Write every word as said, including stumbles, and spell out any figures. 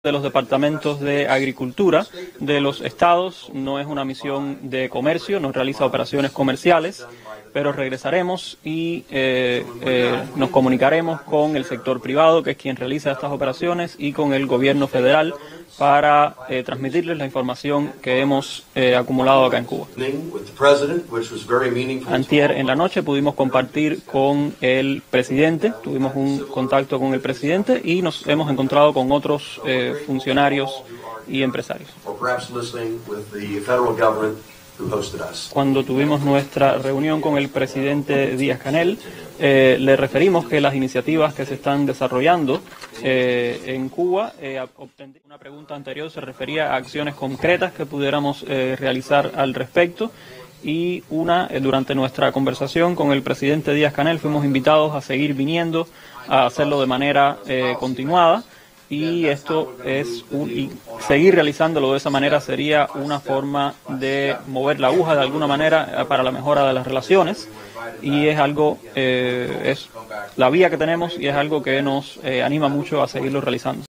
de los departamentos de agricultura de los estados. No es una misión de comercio, no realiza operaciones comerciales, pero regresaremos y eh, eh, nos comunicaremos con el sector privado, que es quien realiza estas operaciones, y con el gobierno federal para eh, transmitirles la información que hemos eh, acumulado acá en Cuba. Antier en la noche pudimos compartir con el presidente, tuvimos un contacto con el presidente y nos hemos encontrado con otros eh, funcionarios y empresarios. Cuando tuvimos nuestra reunión con el presidente Díaz-Canel, eh, le referimos que las iniciativas que se están desarrollando eh, en Cuba, eh, una pregunta anterior se refería a acciones concretas que pudiéramos eh, realizar al respecto, y una, eh, durante nuestra conversación con el presidente Díaz-Canel fuimos invitados a seguir viniendo, a hacerlo de manera eh, continuada. Y esto es un, y seguir realizándolo de esa manera sería una forma de mover la aguja de alguna manera para la mejora de las relaciones, y es algo, eh, es la vía que tenemos y es algo que nos eh, anima mucho a seguirlo realizando.